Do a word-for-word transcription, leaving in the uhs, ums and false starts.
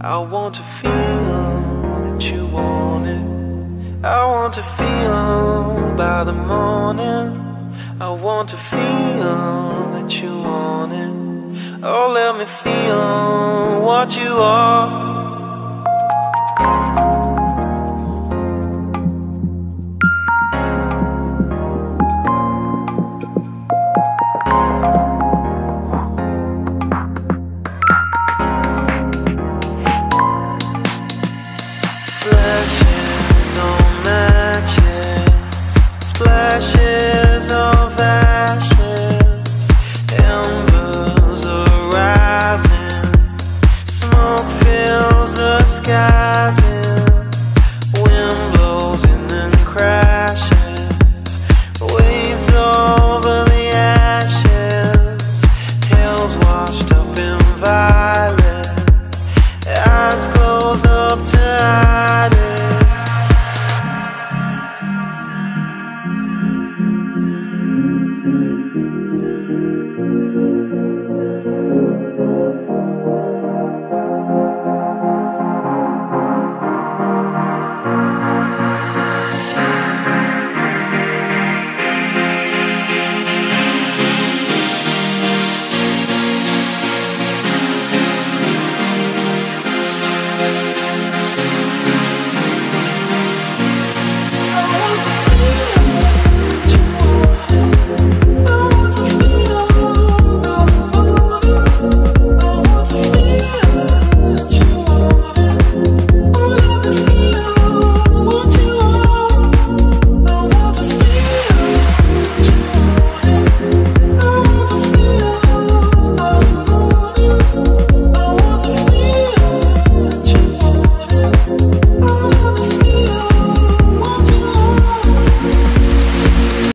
I want to feel that you want it. I want to feel by the morning. I want to feel that you want it. Oh, let me feel what you are. Flashing